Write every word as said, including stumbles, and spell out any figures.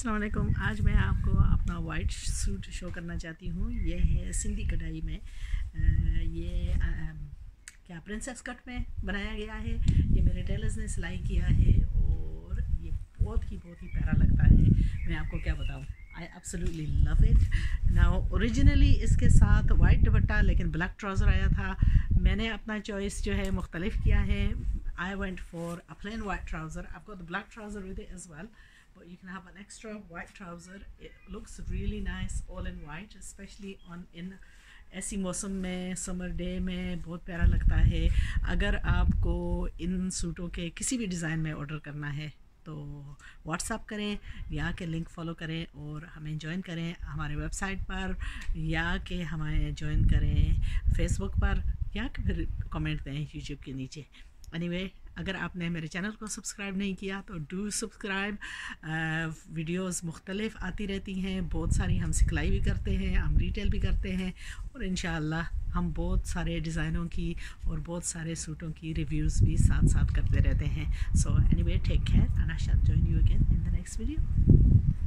अस्सलाम वालेकुम। आज मैं आपको अपना वाइट सूट शो करना चाहती हूँ। ये है सिंधी कढ़ाई में, आ, ये आ, क्या प्रिंसेस कट में बनाया गया है। ये मेरे टेलर्स ने सिलाई किया है और ये बहुत ही बहुत ही प्यारा लगता है। मैं आपको क्या बताऊँ, I absolutely love it. Now originally इसके साथ वाइट दुपट्टा लेकिन ब्लैक ट्राउज़र आया था। मैंने अपना चॉइस जो है मुख्तलिफ किया है। I went for a plain white trouser. I've got the black trouser with it as well, but you can have an extra white trouser. It looks really nice all in white, especially on in ऐसी मौसम में, summer day में बहुत प्यारा लगता है। अगर आपको इन सूटों के किसी भी डिज़ाइन में ऑर्डर करना है तो व्हाट्सअप करें या के लिंक फॉलो करें और हमें ज्वाइन करें हमारे वेबसाइट पर, या कि हमें ज्वाइन करें फेसबुक पर, या कि फिर कमेंट दें यूट्यूब के नीचे। एनीवे anyway, अगर आपने मेरे चैनल को सब्सक्राइब नहीं किया तो डू सब्सक्राइब। वीडियोस मुख्तलिफ आती रहती हैं, बहुत सारी हम सिखलाई भी करते हैं, हम रिटेल भी करते हैं और इंशाअल्लाह हम बहुत सारे डिज़ाइनों की और बहुत सारे सूटों की रिव्यूज़ भी साथ साथ करते रहते हैं। So anyway, take care and I shall join you again in the next video.